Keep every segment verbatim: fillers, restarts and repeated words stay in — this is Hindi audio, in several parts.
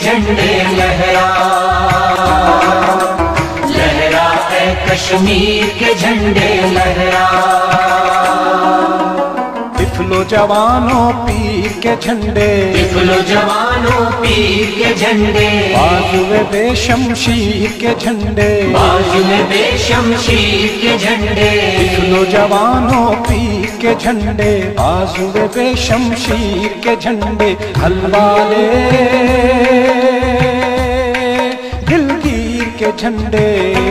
झंडे लहरा, लहरा ए कश्मीर के झंडे लहरा। तिफलो जवानों पीर के झंडे, तिफलो जवानों पीर के झंडे, बाजुए बेशमशीर के झंडे, बाजुए बेशमशीर के झंडे। तिफलो जवानों पीर के झंडे, बाजुए बेशमशीर के झंडे। हलवाले दिलगीर के झंडे,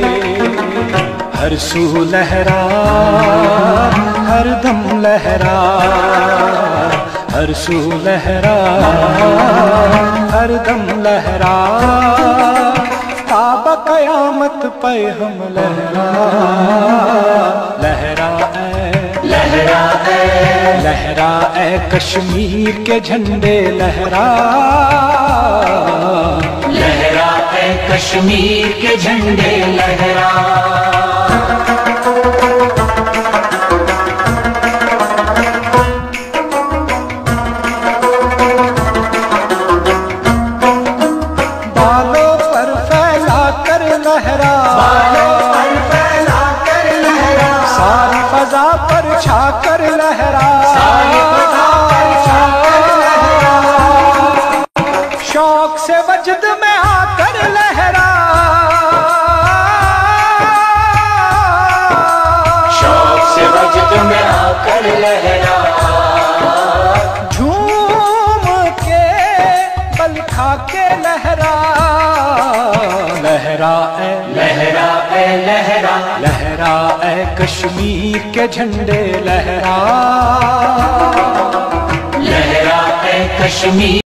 हर सू लहरा हर दम लहरा, हर सू लहरा हर दम लहरा। ताबा कयामत पे हम लहरा, लहरा ए लहरा ए लहरा ए कश्मीर के झंडे लहरा, लहरा ए कश्मीर के झंडे लहरा। बालों पर फैला कर लहरा, बालों पर फैला कर लहरा, सारी फजा पर छा कर लहरा, सारी फजा पर छा कर लहरा। शौक से वजद में आकर लहरा, शौक से वजद में आकर लहरा। झूम के बल खा के लहरा, लहरा ए लहरा ए लहरा, लहरा ए कश्मीर के झंडे लहरा, लहरा ए कश्मीर